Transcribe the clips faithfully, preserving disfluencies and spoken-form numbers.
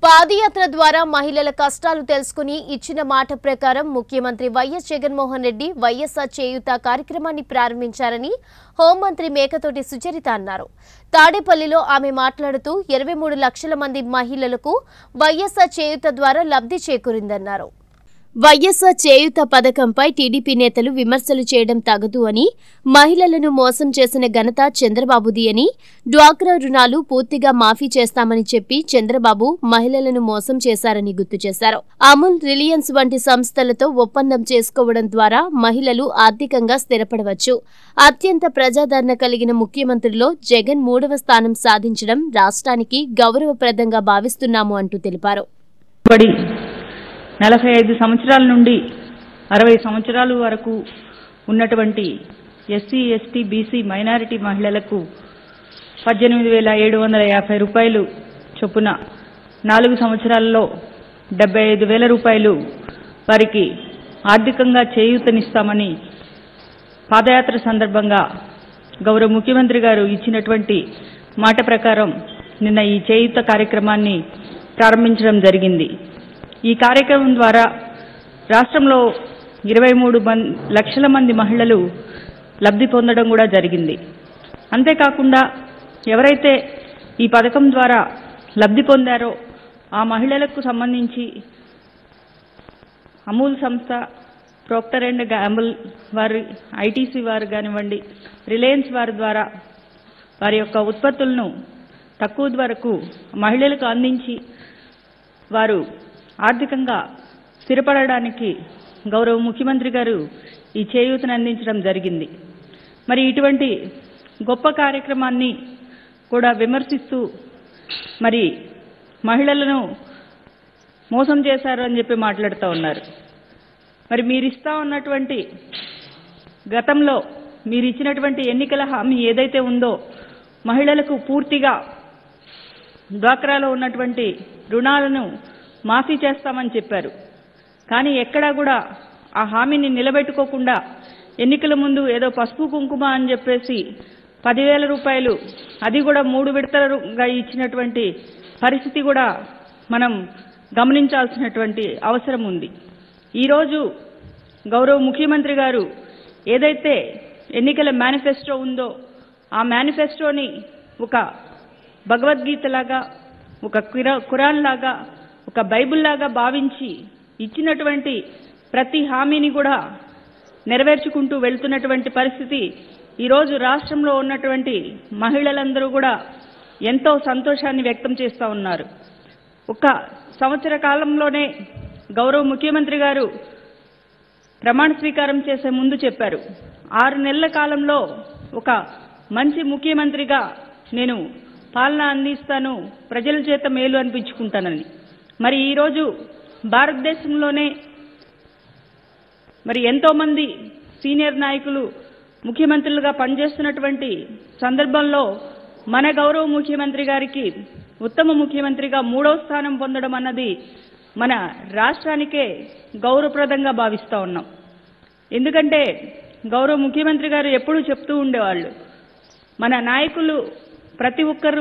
పాదయాత్ర ద్వారా మహిళల కష్టాలు తెలుసుకుని ఇచ్చిన మాట ప్రకారం ముఖ్యమంత్రి వైఎస్ జగన్మోహన్ రెడ్డి వైఎస్ఆర్ చేయూత కార్యక్రమాన్ని ప్రారంభించారని హోంమంత్రి మేకతోటి సుచరిత అన్నారు. తాడేపల్లిలో ఆమె మాట్లాడుతూ ఇరవై మూడు లక్షల మంది మహిళలకు వైఎస్ఆర్ చేయూత ద్వారా లబ్ధి చేకూరిందన్నారు. వైఎస్ఆర్ చేయూత పథకంపై టీడీపీ నేతలు విమర్శలు చేయడం తగదు అని, మహిళలను మోసం చేసిన ఘనత చంద్రబాబుది అని, డ్వాక్రా రుణాలు పూర్తిగా మాఫీ చేస్తామని చెప్పి చంద్రబాబు మహిళలను మోసం చేశారని గుర్తు చేశారు. అమూల్, రిలయన్స్ వంటి సంస్థలతో ఒప్పందం చేసుకోవడం ద్వారా మహిళలు ఆర్థికంగా స్థిరపడవచ్చు. అత్యంత ప్రజాదరణ కలిగిన ముఖ్యమంత్రిలో జగన్ మూడవ స్థానం సాధించడం రాష్ట్రానికి గౌరవప్రదంగా భావిస్తున్నాము అంటూ తెలిపారు. నలభై ఐదు సంవత్సరాల నుండి అరవై సంవత్సరాల వరకు ఉన్నటువంటి ఎస్సీ, ఎస్టీ, బీసీ, మైనారిటీ మహిళలకు పద్దెనిమిది వేల ఏడు వందల యాభై రూపాయలు చొప్పున నాలుగు సంవత్సరాల్లో డెబ్బై ఐదు వేల రూపాయలు వారికి ఆర్థికంగా చేయూతనిస్తామని పాదయాత్ర సందర్భంగా గౌరవ ముఖ్యమంత్రి గారు ఇచ్చినటువంటి మాట ప్రకారం నిన్న ఈ చేయూత కార్యక్రమాన్ని ప్రారంభించడం జరిగింది. ఈ కార్యక్రమం ద్వారా రాష్ట్రంలో ఇరవై మూడు లక్షల మంది మహిళలు లబ్ధి పొందడం కూడా జరిగింది. అంతేకాకుండా ఎవరైతే ఈ పథకం ద్వారా లబ్ధి పొందారో ఆ మహిళలకు సంబంధించి అమూల్ సంస్థ, ప్రోక్టర్ అండ్ గ్యాంబుల్ వారి, ఐటీసీ వారు కానివ్వండి, రిలయన్స్ వారి ద్వారా వారి యొక్క ఉత్పత్తులను తక్కువ ధరకు మహిళలకు అందించి వారు ఆర్థికంగా స్థిరపడడానికి గౌరవ ముఖ్యమంత్రి గారు ఈ చేయూతను అందించడం జరిగింది. మరి ఇటువంటి గొప్ప కార్యక్రమాన్ని కూడా విమర్శిస్తూ మరి మహిళలను మోసం చేశారు అని చెప్పి మాట్లాడుతూ ఉన్నారు. మరి మీరు ఇస్తా ఉన్నటువంటి గతంలో మీరు ఇచ్చినటువంటి ఎన్నికల హామీ ఏదైతే ఉందో మహిళలకు పూర్తిగా డ్వాక్రాలో ఉన్నటువంటి రుణాలను మాఫీ చేస్తామని చెప్పారు. కానీ ఎక్కడా కూడా ఆ హామీని నిలబెట్టుకోకుండా ఎన్నికల ముందు ఏదో పసుపు కుంకుమ అని చెప్పేసి పదివేల రూపాయలు అది కూడా మూడు విడతలుగా ఇచ్చినటువంటి పరిస్థితి కూడా మనం గమనించాల్సినటువంటి అవసరం ఉంది. ఈరోజు గౌరవ ముఖ్యమంత్రి గారు ఏదైతే ఎన్నికల మేనిఫెస్టో ఉందో ఆ మేనిఫెస్టోని ఒక భగవద్గీతలాగా, ఒక ఖురాన్ లాగా, ఒక బైబిల్ లాగా భావించి ఇచ్చినటువంటి ప్రతి హామీని కూడా నెరవేర్చుకుంటూ వెళ్తున్నటువంటి పరిస్థితి ఈరోజు రాష్ట్రంలో ఉన్నటువంటి మహిళలందరూ కూడా ఎంతో సంతోషాన్ని వ్యక్తం చేస్తూ ఉన్నారు. ఒక సంవత్సర కాలంలోనే గౌరవ ముఖ్యమంత్రి గారు ప్రమాణ స్వీకారం చేసే ముందు చెప్పారు, ఆరు నెలల కాలంలో ఒక మంచి ముఖ్యమంత్రిగా నేను పాలన అందిస్తాను, ప్రజల చేత మేలు అనిపించుకుంటానని. మరి ఈరోజు భారతదేశంలోనే మరి ఎంతోమంది సీనియర్ నాయకులు ముఖ్యమంత్రులుగా పనిచేస్తున్నటువంటి సందర్భంలో మన గౌరవ ముఖ్యమంత్రి గారికి ఉత్తమ ముఖ్యమంత్రిగా మూడవ స్థానం పొందడం అన్నది మన రాష్ట్రానికే గౌరవప్రదంగా భావిస్తూ ఉన్నాం. ఎందుకంటే గౌరవ ముఖ్యమంత్రి గారు ఎప్పుడూ చెప్తూ ఉండేవాళ్ళు, మన నాయకులు ప్రతి ఒక్కరూ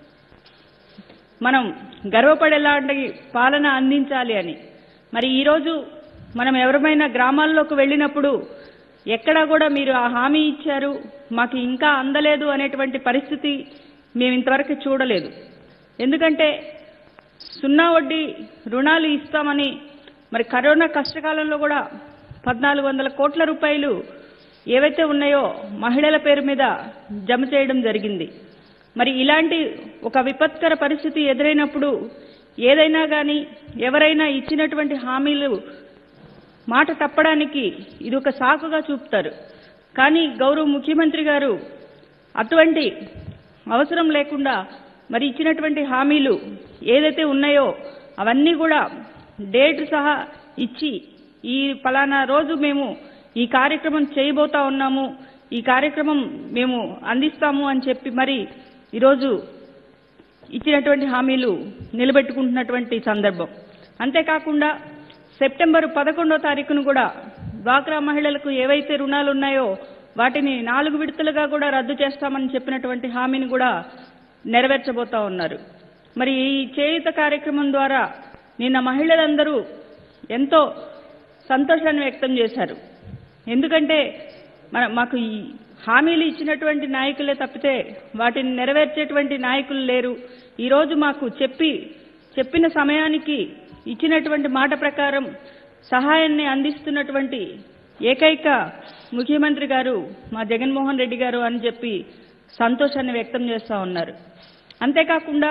మనం గర్వపడేలాంటి పాలన అందించాలి అని. మరి ఈరోజు మనం ఎవరైనా గ్రామాల్లోకి వెళ్ళినప్పుడు ఎక్కడా కూడా మీరు ఆ హామీ ఇచ్చారు, మాకు ఇంకా అందలేదు అనేటువంటి పరిస్థితి మేము ఇంతవరకు చూడలేదు. ఎందుకంటే సున్నా వడ్డీ రుణాలు ఇస్తామని మరి కరోనా కష్టకాలంలో కూడా పద్నాలుగు వందల కోట్ల రూపాయలు ఏవైతే ఉన్నాయో మహిళల పేరు మీద జమ చేయడం జరిగింది. మరి ఇలాంటి ఒక విపత్కర పరిస్థితి ఎదురైనప్పుడు ఏదైనా కానీ ఎవరైనా ఇచ్చినటువంటి హామీలు మాట తప్పడానికి ఇది ఒక సాకుగా చూపుతారు. కానీ గౌరవ ముఖ్యమంత్రి గారు అటువంటి అవసరం లేకుండా మరి ఇచ్చినటువంటి హామీలు ఏదైతే ఉన్నాయో అవన్నీ కూడా డేట్ సహా ఇచ్చి ఈ ఫలానా రోజు మేము ఈ కార్యక్రమం చేయబోతా ఉన్నాము, ఈ కార్యక్రమం మేము అందిస్తాము అని చెప్పి మరి ఈరోజు ఇచ్చినటువంటి హామీలు నిలబెట్టుకుంటున్నటువంటి సందర్భం. అంతేకాకుండా సెప్టెంబర్ పదకొండో తారీఖును కూడా డ్వాక్రా మహిళలకు ఏవైతే రుణాలు ఉన్నాయో వాటిని నాలుగు విడతలుగా కూడా రద్దు చేస్తామని చెప్పినటువంటి హామీని కూడా నెరవేర్చబోతా ఉన్నారు. మరి ఈ చేయూత కార్యక్రమం ద్వారా నిన్న మహిళలందరూ ఎంతో సంతోషాన్ని వ్యక్తం చేశారు. ఎందుకంటే మన మాకు ఈ హామీలు ఇచ్చినటువంటి నాయకులే తప్పితే వాటిని నెరవేర్చేటువంటి నాయకులు లేరు. ఈరోజు మాకు చెప్పి చెప్పిన సమయానికి ఇచ్చినటువంటి మాట ప్రకారం సహాయాన్ని అందిస్తున్నటువంటి ఏకైక ముఖ్యమంత్రి గారు మా జగన్మోహన్ రెడ్డి గారు అని చెప్పి సంతోషాన్ని వ్యక్తం చేస్తూ ఉన్నారు. అంతేకాకుండా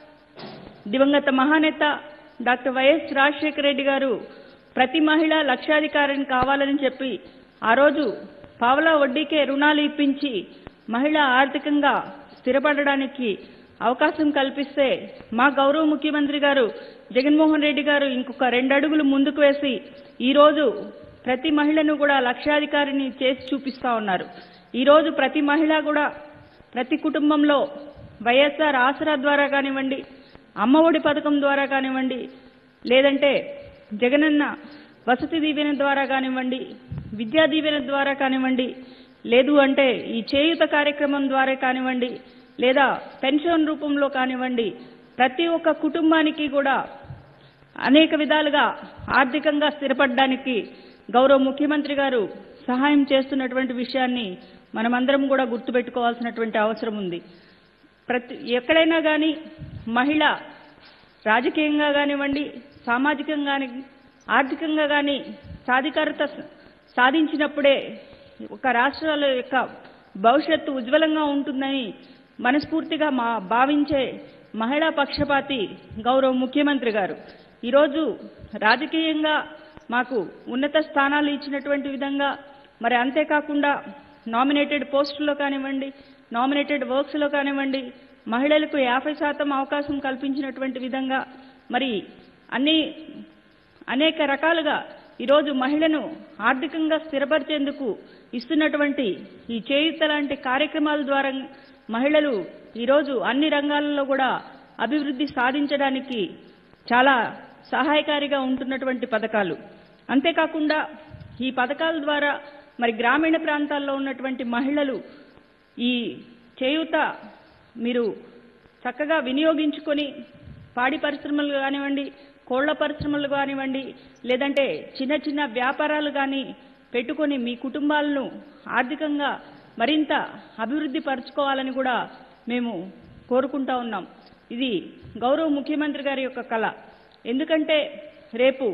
దివంగత మహానేత డాక్టర్ వైఎస్ రాజశేఖర రెడ్డి గారు ప్రతి మహిళ లక్షాధికారిని కావాలని చెప్పి ఆ రోజు పావలా వడ్డీకే రుణాలు ఇప్పించి మహిళ ఆర్థికంగా స్థిరపడడానికి అవకాశం కల్పిస్తే మా గౌరవ ముఖ్యమంత్రి గారు జగన్మోహన్ రెడ్డి గారు ఇంకొక రెండు అడుగులు ముందుకు వేసి ఈరోజు ప్రతి మహిళను కూడా లక్షాధికారిని చేసి చూపిస్తా ఉన్నారు. ఈరోజు ప్రతి మహిళ కూడా ప్రతి కుటుంబంలో వైఎస్ఆర్ ఆసరా ద్వారా కానివ్వండి, అమ్మఒడి పథకం ద్వారా కానివ్వండి, లేదంటే జగనన్న వసతి దీవెన ద్వారా కానివ్వండి, విద్యా దీవెన ద్వారా కానివ్వండి, లేదు అంటే ఈ చేయూత కార్యక్రమం ద్వారా కానివ్వండి, లేదా పెన్షన్ రూపంలో కానివ్వండి, ప్రతి ఒక్క కుటుంబానికి కూడా అనేక విధాలుగా ఆర్థికంగా స్థిరపడడానికి గౌరవ ముఖ్యమంత్రి గారు సహాయం చేస్తున్నటువంటి విషయాన్ని మనమందరం కూడా గుర్తుపెట్టుకోవాల్సినటువంటి అవసరం ఉంది. ప్రతి ఎక్కడైనా కానీ మహిళ రాజకీయంగా కానివ్వండి, సామాజికంగా కానీ, ఆర్థికంగా కానీ సాధికారత సాధించినప్పుడే ఒక రాష్ట్రాల యొక్క భవిష్యత్తు ఉజ్వలంగా ఉంటుందని మనస్ఫూర్తిగా మా భావించే మహిళా పక్షపాతి గౌరవ ముఖ్యమంత్రి గారు ఈరోజు రాజకీయంగా మాకు ఉన్నత స్థానాలు ఇచ్చినటువంటి విధంగా, మరి అంతేకాకుండా నామినేటెడ్ పోస్టుల్లో కానివ్వండి, నామినేటెడ్ వర్క్స్లో కానివ్వండి, మహిళలకు యాభై శాతం అవకాశం కల్పించినటువంటి విధంగా, మరి అన్ని అనేక రకాలుగా ఈరోజు మహిళను ఆర్థికంగా స్థిరపరిచేందుకు ఇస్తున్నటువంటి ఈ చేయూత లాంటి కార్యక్రమాల ద్వారా మహిళలు ఈరోజు అన్ని రంగాలలో కూడా అభివృద్ధి సాధించడానికి చాలా సహాయకారిగా ఉంటున్నటువంటి పథకాలు. అంతేకాకుండా ఈ పథకాల ద్వారా మరి గ్రామీణ ప్రాంతాల్లో ఉన్నటువంటి మహిళలు ఈ చేయూత మీరు చక్కగా వినియోగించుకొని పాడి పరిశ్రమలు కానివ్వండి, కోళ్ల పరిశ్రమలు కానివ్వండి, లేదంటే చిన్న చిన్న వ్యాపారాలు కానీ పెట్టుకొని మీ కుటుంబాలను ఆర్థికంగా మరింత అభివృద్ధి పరచుకోవాలని కూడా మేము కోరుకుంటా ఉన్నాం. ఇది గౌరవ ముఖ్యమంత్రి గారి యొక్క కళ. ఎందుకంటే రేపు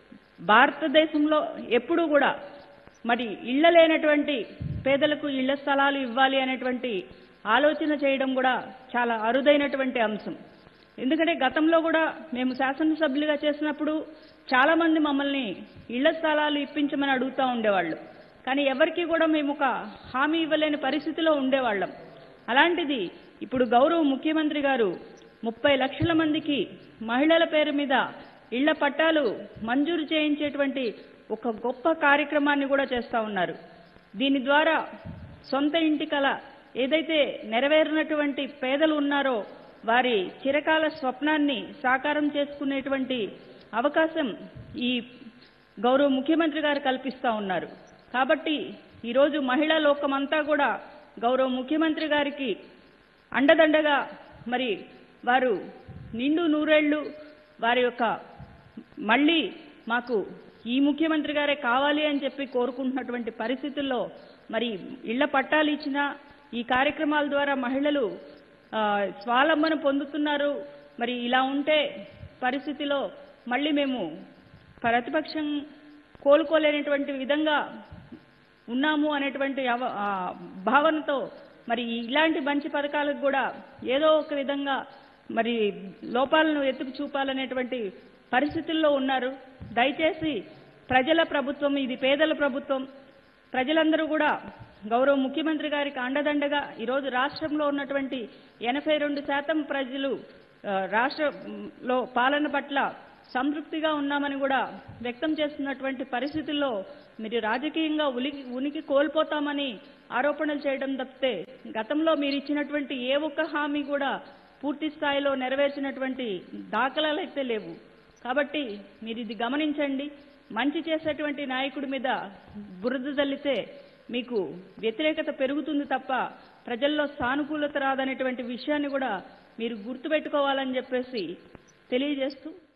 భారతదేశంలో ఎప్పుడూ కూడా మరి ఇళ్ల లేనటువంటి పేదలకు ఇళ్ల స్థలాలు ఇవ్వాలి అనేటువంటి ఆలోచన చేయడం కూడా చాలా అరుదైనటువంటి అంశం. ఎందుకంటే గతంలో కూడా మేము శాసనసభ్యులుగా చేసినప్పుడు చాలా మంది మమ్మల్ని ఇళ్ల స్థలాలు ఇప్పించమని అడుగుతూ ఉండేవాళ్ళు. కానీ ఎవరికి కూడా మేము ఒక హామీ ఇవ్వలేని పరిస్థితిలో ఉండేవాళ్ళం. అలాంటిది ఇప్పుడు గౌరవ ముఖ్యమంత్రి గారు ముప్పై లక్షల మందికి మహిళల పేరు మీద ఇళ్ల పట్టాలు మంజూరు చేయించేటువంటి ఒక గొప్ప కార్యక్రమాన్ని కూడా చేస్తూ ఉన్నారు. దీని ద్వారా సొంత ఇంటి కల ఏదైతే నెరవేరినటువంటి పేదలు ఉన్నారో వారి చిరకాల స్వప్నాన్ని సాకారం చేసుకునేటువంటి అవకాశం ఈ గౌరవ ముఖ్యమంత్రి గారు కల్పిస్తూ ఉన్నారు. కాబట్టి ఈరోజు మహిళా లోకమంతా కూడా గౌరవ ముఖ్యమంత్రి గారికి అండదండగా మరి వారు నిండు నూరేళ్లు వారి యొక్క మళ్ళీ మాకు ఈ ముఖ్యమంత్రి గారే కావాలి అని చెప్పి కోరుకుంటున్నటువంటి పరిస్థితుల్లో మరి ఇళ్ల పట్టాలు ఇచ్చిన ఈ కార్యక్రమాల ద్వారా మహిళలు స్వావలంబన పొందుతున్నారు. మరి ఇలా ఉంటే పరిస్థితిలో మళ్ళీ మేము ప్రతిపక్షం కోలుకోలేనటువంటి విధంగా ఉన్నాము అనేటువంటి భావనతో మరి ఇలాంటి మంచి పథకాలకు కూడా ఏదో ఒక విధంగా మరి లోపాలను ఎత్తుకు చూపాలనేటువంటి పరిస్థితుల్లో ఉన్నారు. దయచేసి ప్రజల ప్రభుత్వం ఇది, పేదల ప్రభుత్వం. ప్రజలందరూ కూడా గౌరవ ముఖ్యమంత్రి గారికి అండదండగా ఈరోజు రాష్ట్రంలో ఉన్నటువంటి ఎనభై రెండు శాతం ప్రజలు రాష్ట్రంలో పాలన పట్ల సంతృప్తిగా ఉన్నామని కూడా వ్యక్తం చేస్తున్నటువంటి పరిస్థితుల్లో మీరు రాజకీయంగా ఉనికి ఉనికి కోల్పోతామని ఆరోపణలు చేయడం తప్పితే గతంలో మీరు ఇచ్చినటువంటి ఏ ఒక్క హామీ కూడా పూర్తి స్థాయిలో నెరవేర్చినటువంటి దాఖలాలు అయితే లేవు. కాబట్టి మీరు ఇది గమనించండి. మంచి చేసేటువంటి నాయకుడి మీద బురద జల్లితే మీకు వ్యతిరేకత పెరుగుతుంది తప్ప ప్రజల్లో సానుకూలత రాదనేటువంటి విషయాన్ని కూడా మీరు గుర్తుపెట్టుకోవాలని చెప్పేసి తెలియజేస్తూ